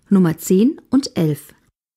Nummer 10 und 11.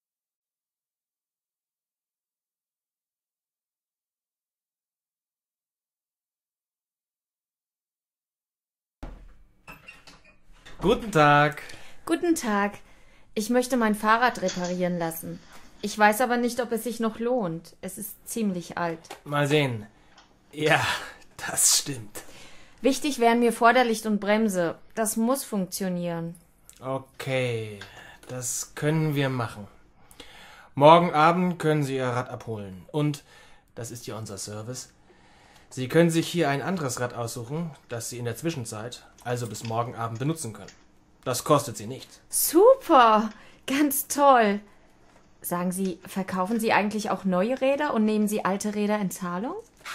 Guten Tag. Guten Tag. Ich möchte mein Fahrrad reparieren lassen. Ich weiß aber nicht, ob es sich noch lohnt. Es ist ziemlich alt. Mal sehen. Ja, das stimmt. Wichtig wären mir Vorderlicht und Bremse. Das muss funktionieren. Okay, das können wir machen. Morgen Abend können Sie Ihr Rad abholen. Und, das ist ja unser Service, Sie können sich hier ein anderes Rad aussuchen, das Sie in der Zwischenzeit, also bis morgen Abend, benutzen können. Das kostet Sie nichts. Super! Ganz toll! Sagen Sie, verkaufen Sie eigentlich auch neue Räder und nehmen Sie alte Räder in Zahlung?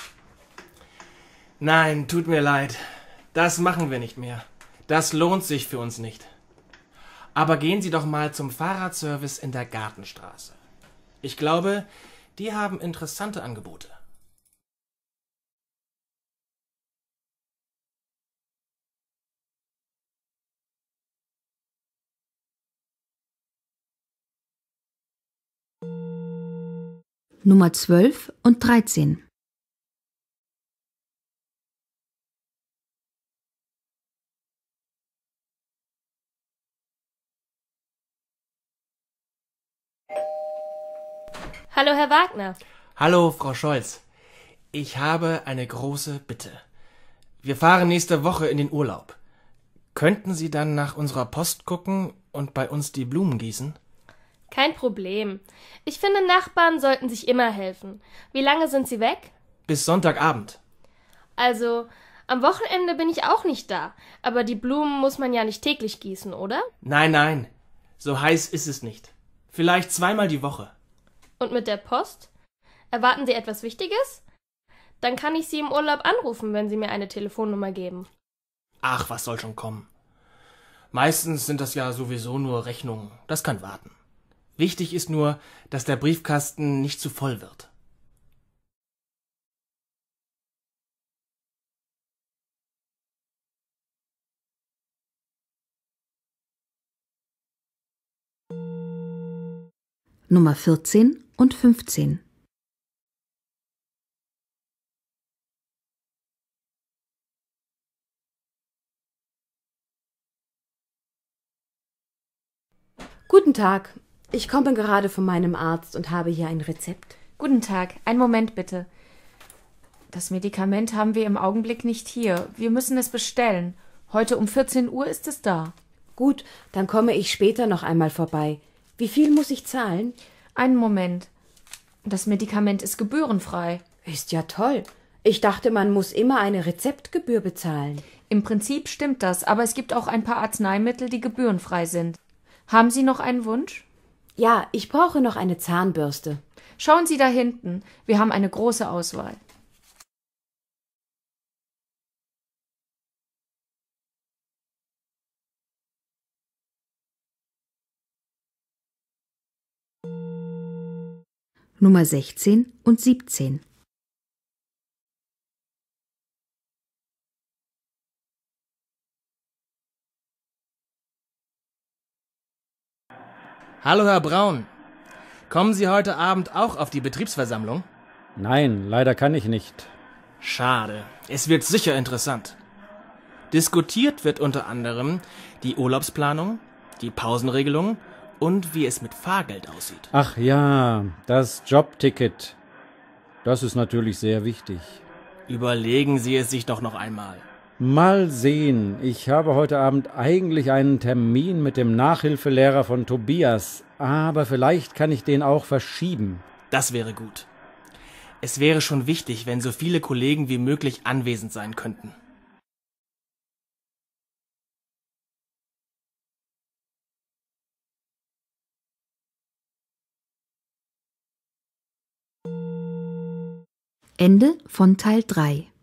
Nein, tut mir leid. Das machen wir nicht mehr. Das lohnt sich für uns nicht. Aber gehen Sie doch mal zum Fahrradservice in der Gartenstraße. Ich glaube, die haben interessante Angebote. Nummer 12 und 13. Hallo, Herr Wagner. Hallo, Frau Scholz. Ich habe eine große Bitte. Wir fahren nächste Woche in den Urlaub. Könnten Sie dann nach unserer Post gucken und bei uns die Blumen gießen? Kein Problem. Ich finde, Nachbarn sollten sich immer helfen. Wie lange sind Sie weg? Bis Sonntagabend. Also, am Wochenende bin ich auch nicht da. Aber die Blumen muss man ja nicht täglich gießen, oder? Nein, nein. So heiß ist es nicht. Vielleicht zweimal die Woche. Und mit der Post? Erwarten Sie etwas Wichtiges? Dann kann ich Sie im Urlaub anrufen, wenn Sie mir eine Telefonnummer geben. Ach, was soll schon kommen. Meistens sind das ja sowieso nur Rechnungen. Das kann warten. Wichtig ist nur, dass der Briefkasten nicht zu voll wird. Nummer 14 und 15. Guten Tag. Ich komme gerade von meinem Arzt und habe hier ein Rezept. Guten Tag. Einen Moment bitte. Das Medikament haben wir im Augenblick nicht hier. Wir müssen es bestellen. Heute um 14 Uhr ist es da. Gut, dann komme ich später noch einmal vorbei. Wie viel muss ich zahlen? Einen Moment. Das Medikament ist gebührenfrei. Ist ja toll. Ich dachte, man muss immer eine Rezeptgebühr bezahlen. Im Prinzip stimmt das, aber es gibt auch ein paar Arzneimittel, die gebührenfrei sind. Haben Sie noch einen Wunsch? Ja, ich brauche noch eine Zahnbürste. Schauen Sie da hinten. Wir haben eine große Auswahl. Nummer 16 und 17. Hallo, Herr Braun. Kommen Sie heute Abend auch auf die Betriebsversammlung? Nein, leider kann ich nicht. Schade. Es wird sicher interessant. Diskutiert wird unter anderem die Urlaubsplanung, die Pausenregelung und wie es mit Fahrgeld aussieht. Ach ja, das Jobticket. Das ist natürlich sehr wichtig. Überlegen Sie es sich doch noch einmal. Mal sehen. Ich habe heute Abend eigentlich einen Termin mit dem Nachhilfelehrer von Tobias, aber vielleicht kann ich den auch verschieben. Das wäre gut. Es wäre schon wichtig, wenn so viele Kollegen wie möglich anwesend sein könnten. Ende von Teil 3.